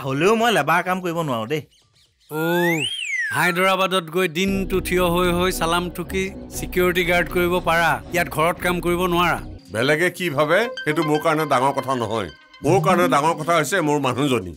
হ'লেও মই লেবাৰ কাম কৰিব নোৱাৰো দেই হায়দৰাবাদত গৈ দিনটো থিয় হৈ চালাম ঠুকি সিকিউৰিটি গাৰ্ড কৰিব পাৰা ইয়াত ঘৰত কাম কৰিব নোৱাৰা বেলেগে কি ভাবে সেইটো মোৰ কাৰণে ডাঙৰ কথা নহয় মোৰ কাৰণে ডাঙৰ কথা হৈছে মোৰ মানুহজনী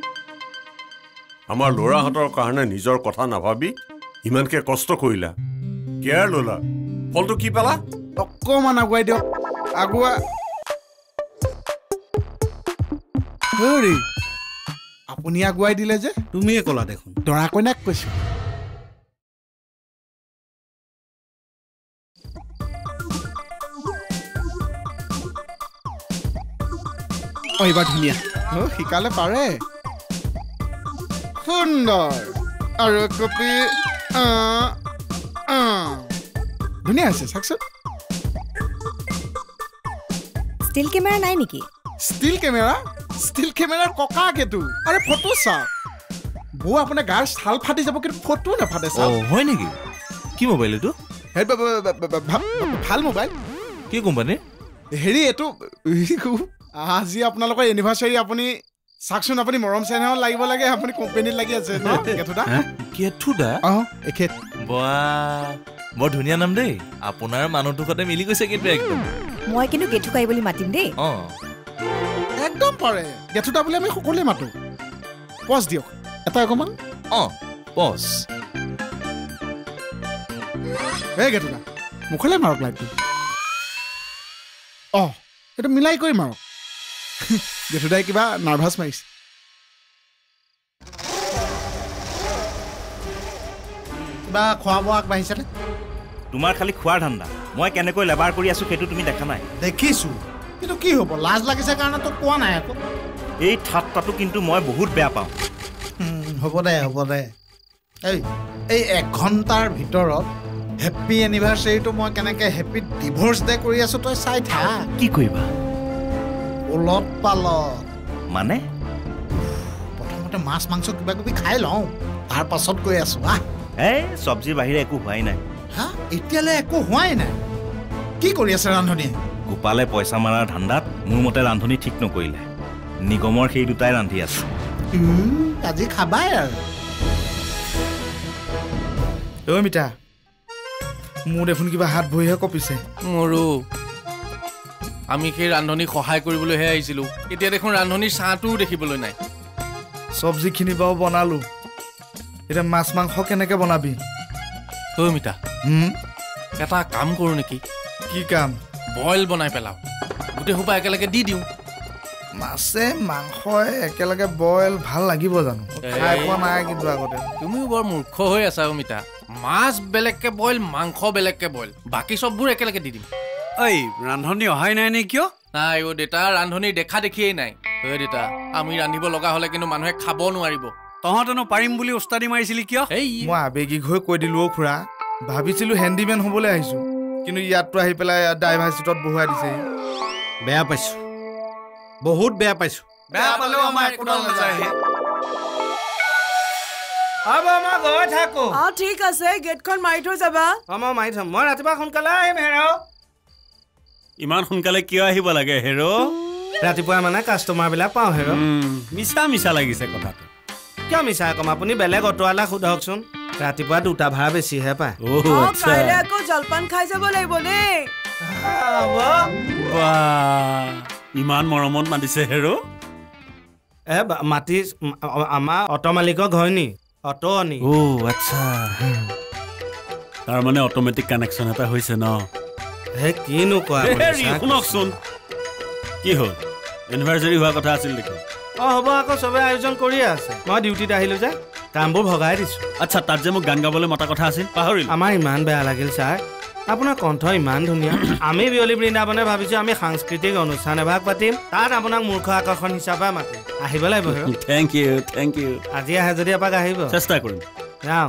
আমাৰ ল'ৰাহঁতৰ কাৰণে নিজৰ কথা নাভাবি ইমানকে কষ্ট কৰিলা কেয়াৰ ল'লা ফলটো কি পালা অকমান আগুৱাই দিয়ক আগুৱা হৰি আপুনি আগুৱাই দিলে যে তুমিয়ে ক'লা দেখোন দৰা কইনাক কৈছো এইবাৰ ধুনীয়া শিকালে পাৰে সুন্দৰ আৰু কপি ধুনীয়া আছে চাওকচোন ষ্টিল কেমেৰা নাই নেকি ষ্টিল কেমেৰাৰ ককা কেতু আৰে ফটো চাওক বৌ আপোনাৰ গাৰ ছাল ফাটি যাব কিন্তু ফটো নাফাটে চাওক হয় নেকি কি মোবাইল এইটো ভাল মোবাইল কি কোম্পানী হেৰি এইটো আজি আপোনালোকৰ এনিভাৰ্চাৰী আপুনি চাওকচোন আপুনি মৰম চেনেহ লাগিব লাগে আপুনি কোম্পানীত লাগি আছে ন কেতুদা কেতুদা এখেত বৰ ধুনীয়া নাম দেই আপোনাৰ মানুহটোৰ সৈতে মিলি গৈছে কিন্তু একদম মই কিন্তু গেঠুকাই বুলি মাতিম দেই একদম পাৰে গেঠুদা বুলি আমি সকলোৱে মাতো পজ দিয়ক এটা অকমান পজ এই গেঠুদা মুখলে মাৰক লাইটটো এইটো মিলাই কৰি মাৰক গেঠুদাই কিবা নাৰ্ভাছ মাৰিছে কিবা খোৱা বোৱা আগবাঢ়িছেনে তোমাৰ খালি খোৱাৰ ধান্দা মই কেনেকৈ লেবাৰ কৰি আছো সেইটো তুমি দেখা নাই দেখিছো কিন্তু কি হ'ব লাজ লাগিছে কাৰণে তো কোৱা নাই আকৌ এই ঠাট্টাটো কিন্তু মই বহুত বেয়া পাওঁ হ'ব দে এই 1 ঘণ্টাৰ ভিতৰত হেপী এনিভাৰ্চাৰীটো মই কেনেকৈ হেপী ডিভোৰ্চ ডে কৰি আছো তই চাই থাক কি কৰিবা উলট পালত মানে প্ৰথমতে মাছ মাংস কিবা কিবি খাই লওঁ তাৰ পাছত গৈ আছো এই চব্জিৰ বাহিৰে একো হোৱাই নাই এতিয়ালৈ একো হোৱাই নাই কি কৰি আছে ৰান্ধনীয়ে গোপালে পইচা মাৰাৰ ধান্দাত মোৰ মতে ৰান্ধনী ঠিক নকৰিলে নিগমৰ সেই দুটাই ৰান্ধি আছে আজি খাবাই আৰু মিতা মোৰ দেখোন কিবা হাত ভৰিহে কঁপিছে মোৰো আমি সেই ৰান্ধনীক সহায় কৰিবলৈহে আহিছিলোঁ এতিয়া দেখোন ৰান্ধনীৰ চাহটোও দেখিবলৈ নাই চব্জিখিনি বাৰু বনালো এতিয়া মাছ মাংস কেনেকৈ বনাবি মিতা এটা কাম কৰোঁ নেকি কি কাম বইল বনাই পেলাওঁ গোটেই সোপা একেলগে দি দিওঁ মাছে মাংসই একেলগে বইল ভাল লাগিব জানো খাই পোৱা নাই কিন্তু আগতে তুমিও বৰ মূৰ্খ হৈ আছা মিতা মাছ বেলেগকে বইল মাংস বেলেগকে বইল বাকী চববোৰ একেলগে দি দিম ঐ ৰান্ধনী অহাই নাই নে কিয় নাই দেউতা ৰান্ধনীৰ দেখা দেখিয়েই নাই দেউতা আমি ৰান্ধিব লগা হ'লে কিন্তু মানুহে খাব নোৱাৰিব তহঁতেনো পাৰিম বুলি উস্তাদি মাৰিছিলি কিয় মই আবেগিক হৈ কৈ দিলো খুৰা ভাবিছিলো হেণ্ডিমেন হ'বলৈ আহিছো কিন্তু ইয়াততো আহি পেলাই ড্ৰাইভাৰ চিটত বহুৱাই দিছে বেয়া পাইছো বহুত বেয়া পাইছো বেয়া পালেও আমাৰ একোডাল নাযায় গৈ থাকো ঠিক আছে গেটখন মাৰি থৈ যাবা মই মাৰি থম মই ৰাতিপুৱা সোনকালে আহিম হেৰ ইমান সোনকালে কিয় আহিব লাগে হেৰ ৰাতিপুৱা মানে কাষ্টমাৰ বিলাক পাওঁ হেৰ মিছা লাগিছে কথাটো কিয় মিছা কম আপুনি বেলেগ অটোৱালা সোধকচোন ৰাতিপুৱা 2টা ভাড়া বেছিহে পায় কাইলৈ আকৌ জলপান খাই যাব লাগিব দেই ইমান মৰমত মাতিছে হেৰ মাতি আমাৰ অটো মালিকৰ ঘৰ নি অটো নি আচ্ছা তাৰমানে অট'মেটিক কানেকশ্যন এটা হৈছে ন কিনো কোৱা শুনকচোন কি হ'ল এনিভাৰ্চাৰী হোৱা কথা আছিল দেখোন হ'ব আকৌ চবে আয়োজন কৰিয়ে আছে মই ডিউটিত আহিলো যে কামবোৰ ভগাই দিছো আচ্ছা তাত যে মোক গান গাবলৈ মতা কথা আছিল পাহৰিল আমাৰ ইমান বেয়া লাগিল ছাৰ আপোনাৰ কণ্ঠ ইমান ধুনীয়া আমি বিয়লি বৃন্দাবনে ভাবিছো আমি সাংস্কৃতিক অনুষ্ঠান এভাগ পাতিম তাত আপোনাক মূৰ্খ আকৰ্ষণ হিচাপে মাতিম আহিব লাগিব থেংক ইউ আজি আহে যদি এপাক আহিব চেষ্টা কৰিম যাওঁ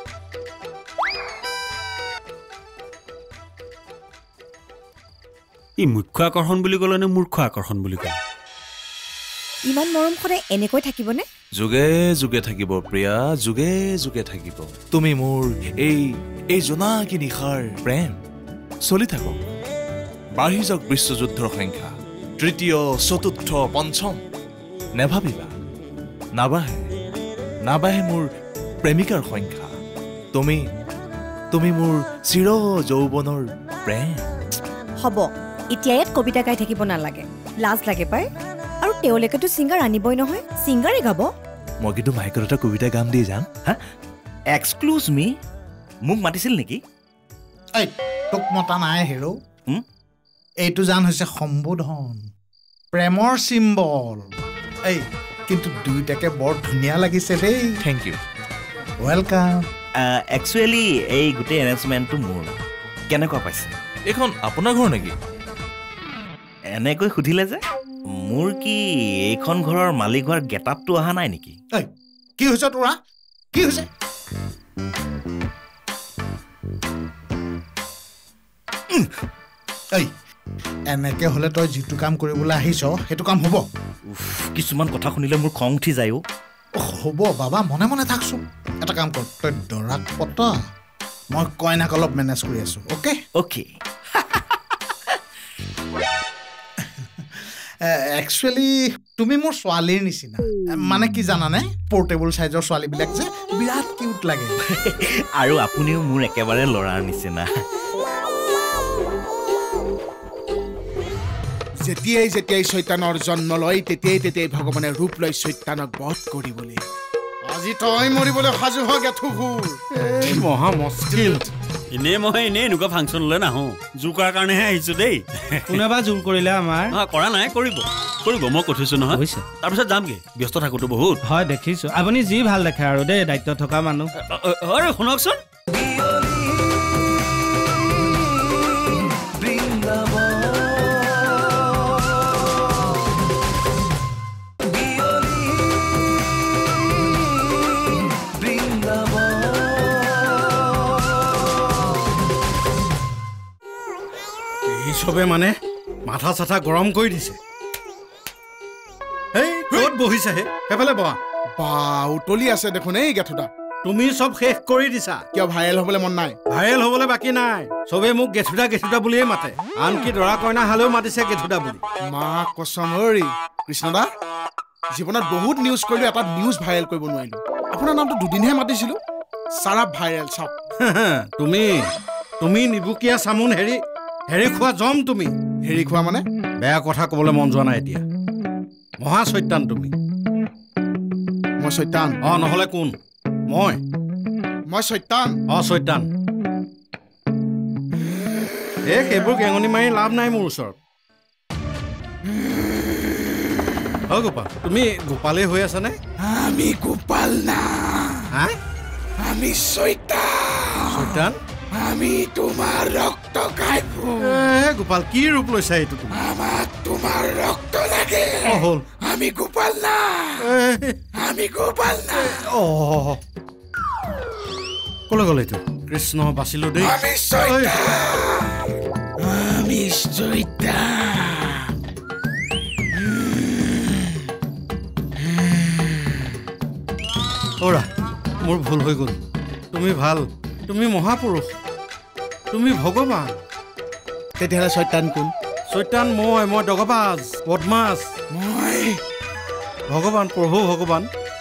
ই মুখ্য আকৰ্ষণ বুলি ক'লে নে মূৰ্খ আকৰ্ষণ বুলি ক'লে ইমান মৰম সদায় এনেকৈ থাকিবনে যুগে যুগে থাকিব প্ৰিয়া যুগে যুগে থাকিব তুমি মোৰ এই জোনাকী নিশাৰ প্ৰেম চলি থাকক বাঢ়ি যাওক বিশ্বযুদ্ধৰ সংখ্যা 3য় 4ৰ্থ 5ম নেভাবিবা নাবাঢ়ে মোৰ প্ৰেমিকাৰ সংখ্যা তুমি মোৰ চিৰ যৌৱনৰ প্ৰেম হ'ব এতিয়া ইয়াত কবিতা গাই থাকিব নালাগে লাজ লাগে পাই আৰু তেওঁলোকেতো ছিংগাৰ আনিবই নহয় ছিংগাৰে গাব মই কিন্তু মাইকত এটা কবিতা গাম দি যাম হা এক্সক্লুজ মি মোক মাতিছিল নেকি এই তোক মতা নাই হেৰ' এইটো জান হৈছে সম্বোধন প্ৰেমৰ চিম্বল এই কিন্তু দুইটাকে বৰ ধুনীয়া লাগিছে দেই থেংক ইউ ৱেলকাম একচুৱেলি এই গোটেই এৰেঞ্জমেণ্টটো মোৰ কেনেকুৱা পাইছে এইখন আপোনাৰ ঘৰ নেকি এনেকৈ সুধিলে যে মোৰ কি এইখন ঘৰৰ মালিক হোৱাৰ গেটআপটো অহা নাই নেকি এই কি হৈছে তোৰা কি হৈছে এই এনেকে হলে তই যিটো কাম কৰিবলৈ আহিছ সেইটো কাম হ'ব কিছুমান কথা শুনিলে মোৰ খং উঠি যায় হ'ব বাবা মনে মনে থাকচোন এটা কাম কৰ তই দৰাক পতা মই কইনাক অলপ মেনেজ কৰি আছো অ'কে অ'কে একচুৱেলি তুমি মোৰ ছোৱালীৰ নিচিনা মানে কি জানানে পৰ্টেবল চাইজৰ ছোৱালীবিলাক যে বিৰাট কিউট লাগে আৰু আপুনিও মোৰ একেবাৰে ল'ৰাৰ নিচিনা যেতিয়াই চৈতানৰ জন্ম লয় তেতিয়াই ভগৱানে ৰূপ লয় চৈতানক বধ কৰিবলৈ আজি তই মৰিবলৈ সাজু হ গেথুভুৰ মহা মস্কিল মই এনেকুৱা ফাংচনলৈ নাহোঁ জোৰ কৰাৰ কাৰণেহে আহিছোঁ দেই কোনোবা জোৰ কৰিলে আমাৰ কৰা নাই কৰিব মই কৈছোঁ নহয় তাৰপিছত যামগৈ ব্যস্ত থাকোঁতো বহুত হয় দেখিছোঁ আপুনি যি ভাল দেখে আৰু দেই দায়িত্ব থকা মানুহ শুনকচোন চবে মানে মাথা চাথা গৰম কৰি দিছে এই ক'ত বহিছেহে সেইফালে বহা বা উতলি আছে দেখোন এই গেথুদা তুমি চব শেষ কৰি দিছা কিয় ভাইৰেল হ'বলৈ মন নাই ভাইৰেল হ'বলৈ বাকী নাই চবে মোক গেথুদা বুলিয়ে মাতে আনকি দৰা কইনা হালেও মাতিছে গেথুদা বুলি মা কচম হৰি কৃষ্ণদা জীৱনত বহুত নিউজ কৰিলোঁ এটা নিউজ ভাইৰেল কৰিব নোৱাৰিলোঁ আপোনাৰ নামটো দুদিনহে মাতিছিলোঁ চাৰা ভাইৰেল চাওক তুমি নিবুকীয়া চামোন হেৰি খোৱা জম তুমি হেৰি খোৱা মানে বেয়া কথা ক'বলৈ মন যোৱা নাই এতিয়া মহা চৈতান তুমি মই চৈতান নহ'লে কোন মই চৈতান চৈতান সেইবোৰ গেঙনি মাৰি লাভ নাই মোৰ ওচৰত গোপাল তুমি গোপালেই হৈ আছানে আমি গোপাল না আমি চৈতান আমি তোমাৰ ৰক্ত খাইবো গোপাল কি ৰূপ লৈছা এইটো আমাক তোমাৰ ৰক্ত লাগে হ'ল আমি গোপাল না কলৈ গ'ল এইটো কৃষ্ণ বাচিলো দেই আমি ওৰা মোৰ ভুল হৈ গ'ল তুমি ভাল তুমি মহাপুৰুষ তুমি ভগৱান তেতিয়াহ'লে চৈতান কোন চৈতান মই দগবাজ বদমাছ মই ভগৱান প্ৰভু ভগৱান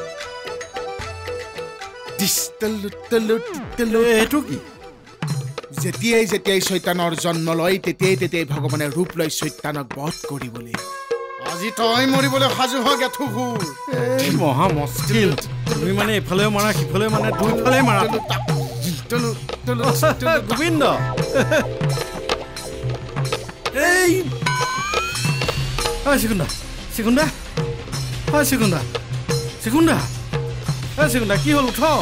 এইটো কি যেতিয়াই চৈতানৰ জন্ম লয় তেতিয়াই ভগৱানে ৰূপ লয় চৈতানক বধ কৰিবলৈ আজি তই মৰিবলৈ সাজু হ গেথুভুৰ মহা মস্কিল তুমি মানে এইফালেও মাৰা সিফালেও মানে দুইফালে মাৰা গোবিন্দ এই চিকুন্দা কি হ'ল উঠ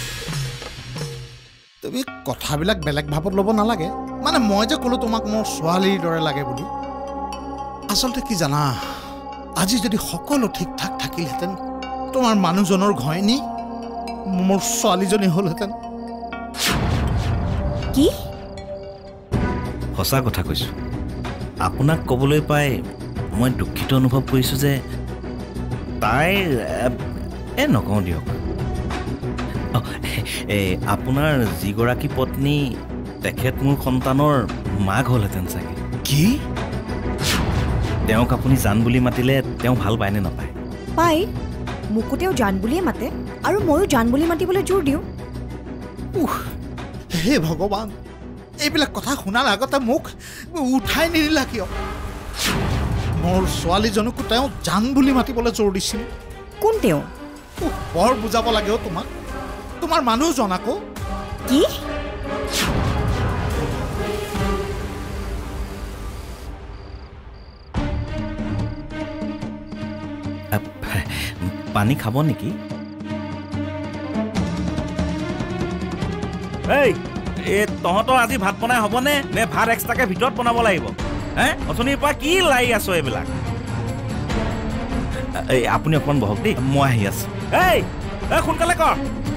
তুমি কথাবিলাক বেলেগ ভাৱত ল'ব নালাগে মানে মই যে ক'লো তোমাক মোৰ ছোৱালীৰ দৰে লাগে বুলি আচলতে কি জানা আজি যদি সকলো ঠিক ঠাক থাকিলহেঁতেন তোমাৰ মানুহজনৰ ঘৈণী মোৰ ছোৱালীজনী হ'লহেঁতেন কি সঁচা কথা কৈছোঁ আপোনাক ক'বলৈ পাই মই দুখিত অনুভৱ কৰিছোঁ যে তাইৰ নকওঁ দিয়ক আপোনাৰ যিগৰাকী পত্নী তেখেত মোৰ সন্তানৰ মাক হ'লহেঁতেন চাগে কি তেওঁক আপুনি জান বুলি মাতিলে তেওঁ ভাল পায়নে নাপায় পাই মোকো তেওঁ জান বুলিয়ে মাতে আৰু ময়ো জান বুলি মাতিবলৈ জোৰ দিওঁ হে ভগৱান এইবিলাক কথা শুনাৰ আগতে মোক উঠাই নিদিলা কিয় মোৰ ছোৱালীজনকো তেওঁ জান বুলি মাতিবলৈ জোৰ দিছিল কোন তেওঁ বৰ বুজাব লাগে তোমাক তোমাৰ মানুহজন আকৌ কি পানী খাব নেকি এই তহঁতৰ আজি ভাত বনাই হ'বনে নে ভাত এক্সট্ৰাকে ভিতৰত বনাব লাগিব অথনিৰ পৰা কি লাই আছো এইবিলাক এই আপুনি অকণমান বহক দেই মই আহি আছো এই সোনকালে কৰ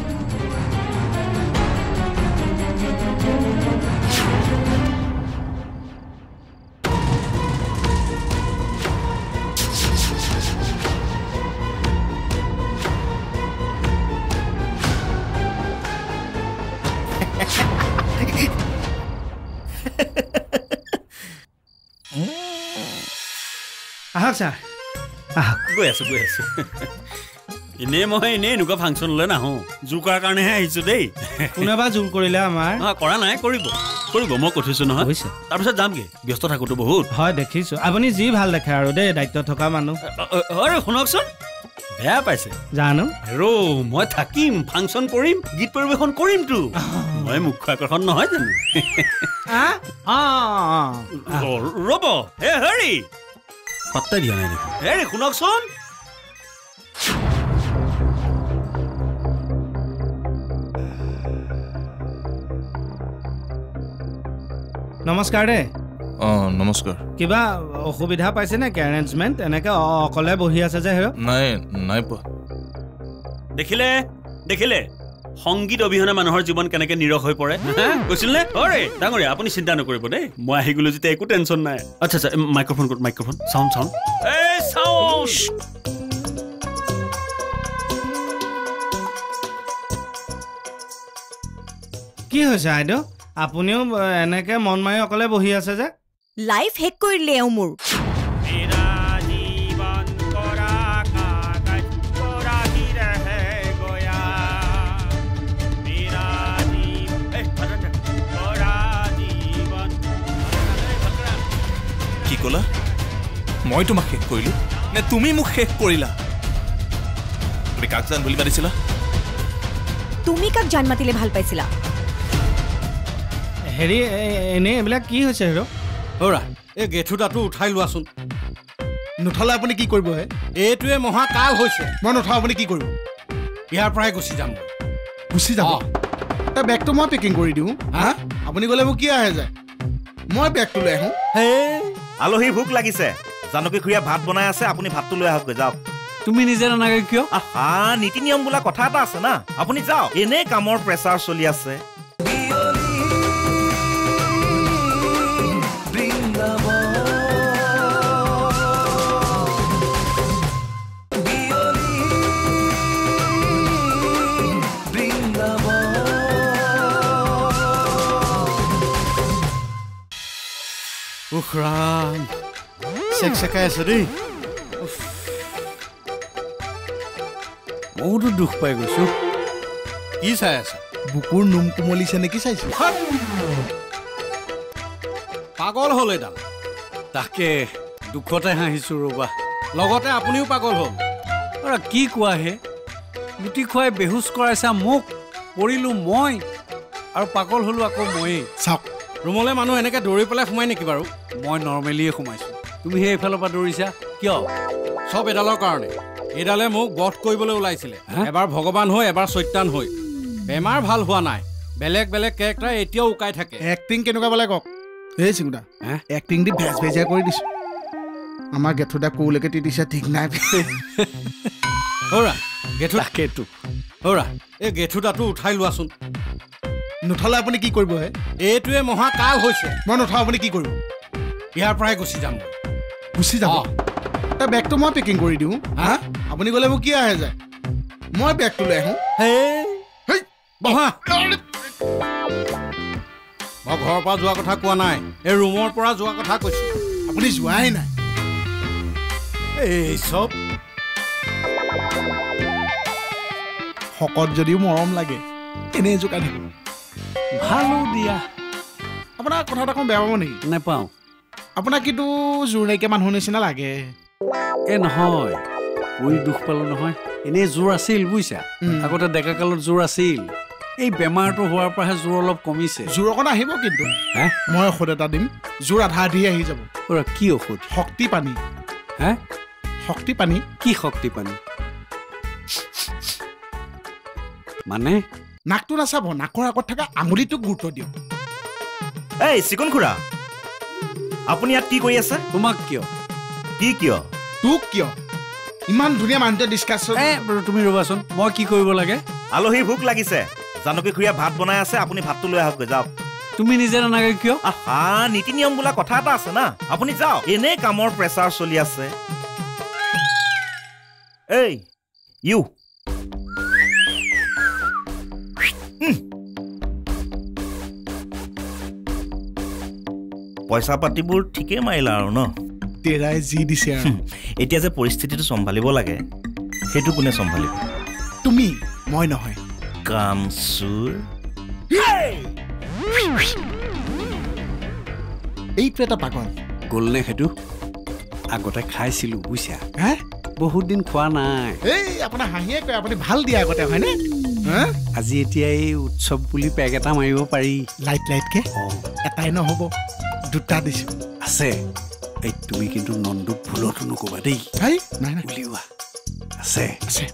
আহক ছাৰ আহক গৈ আছো এনেই মই এনেকুৱা ফাংচনলৈ নাহোঁ জোৰ কৰাৰ কাৰণেহে আহিছোঁ দেই কোনোবা জোৰ কৰিলে আমাৰ কৰা নাই কৰিব মই কৈছোঁ নহয় তাৰপিছত যামগৈ ব্যস্ত থাকোঁতো বহুত হয় দেখিছোঁ আপুনি যি ভাল দেখে আৰু দেই দায়িত্ব থকা মানুহ শুনকচোন বেয়া পাইছে জানো মই থাকিম ফাংচন কৰিম গীত পৰিৱেশন কৰিমতো মই মুখ্য আকৰ্ষণ নহয় জানো ৰ'ব হেৰি পাত্তা দিয়া নাই দেখোন হেৰি শুনকচোন নমস্কাৰ দেই নমস্কাৰ কিবা অসুবিধা পাইছে নেকি এৰেঞ্জমেণ্ট এনেকৈ অকলে বহি আছে যে হেৰ নাই পোৱা দেখিলে সংগীত অবিহনে মানুহৰ জীৱন কেনেকে নিৰস হৈ পৰে কৈছিল নে ডাঙৰীয়া আপুনি চিন্তা নকৰিব দেই মই আহি গলো যেতিয়া একো টেনশ্যন নাই আচ্ছা মাইক্ৰফোন চাউণ্ড কি হৈছে আইদেউ আপুনিও এনেকে মন মাৰি অকলে বহি আছে যে লাইফ হেক কৰিলে মোৰ কি ক'লা মই তোমাক শেষ কৰিলো নে তুমি মোক শেষ কৰিলা তুমি কাক জান বুলি মাতিছিলা তুমি কাক জান মাতিলে ভাল পাইছিলা হেৰি এনেই এইবিলাক কি হৈছে হেৰ এই গেঠুটাটো উঠাই লোৱাচোন নুঠালে আপুনি কি কৰিব হে এইটোৱে মহাকাল হৈছে মই নুঠাওঁ আপুনি কি কৰিব ইয়াৰ পৰাই গুচি যাম তাৰ বেগটো মই পেকিং কৰি দিওঁ আপুনি গ'লে মোক কি আহে যায় মই বেগটো লৈ আহোঁ আলহী ভোক লাগিছে জানকী খুৰীয়া ভাত বনাই আছে আপুনি ভাতটো লৈ আহক যাওক তুমি নিজে নানাগে কিয় নীতি নিয়ম বোলা কথা এটা আছে না আপুনি যাওক এনেই কামৰ প্ৰেছাৰ চলি আছে চেকাই আছে দেই বহুতো দুখ পাই গৈছো কি চাই আছে বুকুৰ নোম কোমলিছে নেকি চাইছো পাগল হ'ল এডাল তাকে দুখতে হাঁহিছো ৰ'বা লগতে আপুনিও পাগল হ'ল কি কোৱা হে লুটি খুৱাই বেহুচ কৰাইছা মোক পৰিলো মই আৰু পাগল হ'লো আকৌ ময়েই চাওক ৰুমলৈ মানুহ এনেকৈ দৌৰি পেলাই সোমাই নেকি বাৰু মই নৰ্মেলিয়ে সোমাইছোঁ তুমি সেই এইফালৰ পৰা দৌৰিছা কিয় চব এডালৰ কাৰণে এইডালে মোক বধ কৰিবলৈ ওলাইছিলে এবাৰ ভগৱান হৈ এবাৰ চৈতান হৈ বেমাৰ ভাল হোৱা নাই বেলেগ কেৰেক্টাৰ এতিয়াও উকাই থাকে এক্টিং কেনেকুৱা বোলে কওক এই চিঙুদা এক্টিং দি ভেজা কৰি দিছোঁ আমাৰ গেঠুদা কৌলৈকে দি দিছে ঠিক নাই এই গেঠুদাটো উঠাই লোৱাচোন নুঠালে আপুনি কি কৰিব হে এইটোৱে মহাকাল হৈছে মই নুঠাওঁ আপুনি কি কৰিব ইয়াৰ পৰাই গুচি যাম তাৰ বেগটো মই পেকিং কৰি দিওঁ আপুনি গ'লে মোক কি আহে যায় মই বেগটো লৈ আহোঁ মই ঘৰৰ পৰা যোৱা কথা কোৱা নাই এই ৰুমৰ পৰা যোৱা কথা কৈছোঁ আপুনি যোৱাই নাই এই চব শকত যদিও মৰম লাগে এনেই জোকাই থাকিব ভালো দিয়া আপোনাৰ কথা এটা কম বেয়া পাব নেকি নেপাওঁ আপোনাক কিন্তু জোৰ নাইকিয়া মানুহৰ নিচিনা লাগে এ নহয় পৰি দুখ পালোঁ নহয় এনেই জোৰ আছিল বুজিছা আগতে ডেকা কালত জোৰ আছিল এই বেমাৰটো হোৱাৰ পৰাহে জোৰ অলপ কমিছে জোৰ অকণ আহিব কিন্তু মই ঔষধ এটা দিম জোৰ আধা আধি আহি যাব কি ঔষধ শক্তি পানী শক্তি পানী কি শক্তি পানী মানে নাকটো নাচাব নাকৰ আগত থকা আঙুলিটোক গুৰুত্ব দিয়ক এই চিকন খুৰা আপুনি ইয়াত কি কৰি আছে তোমাক কিয় কি কিয় তোক কিয় ইমান ধুনীয়া মানুহটোৱে ডিছকাছন তুমি ৰ'বাচোন মই কি কৰিব লাগে আলহীৰ ভোক লাগিছে জানকী খুৰীয়ে ভাত বনাই আছে আপুনি ভাতটো লৈ আহকগৈ যাওক তুমি নিজে নানাগে কিয় আহা নীতি নিয়ম বোলা কথা এটা আছে না আপুনি যাওক এনেই কামৰ প্ৰেছাৰ চলি আছে এই ইউ পইচা পাতিবোৰ ঠিকেই মাৰিলা আৰু ন তেৰাই যি দিছে আৰু এতিয়া যে পৰিস্থিতিটো চম্ভালিব লাগে সেইটো কোনে চম্ভালিব তুমি মই নহয় কামচুৰ এইটো এটা পাগল গ'লনে সেইটো আগতে খাইছিলোঁ বুজিছা বহুত দিন খোৱা নাই এই আপোনাৰ হাঁহিয়ে কয় আপুনি ভাল দিয়া আগতে হয়নে আজি এতিয়া এই উৎসৱ বুলি পেক এটা মাৰিব পাৰি লাইট লাইটকে এটাই নহ'ব দুটা দিছো আছে এই তুমি কিন্তু নন্দুক ভুলতো নকবা দেই নাই নাই উলিওৱা আছে আছে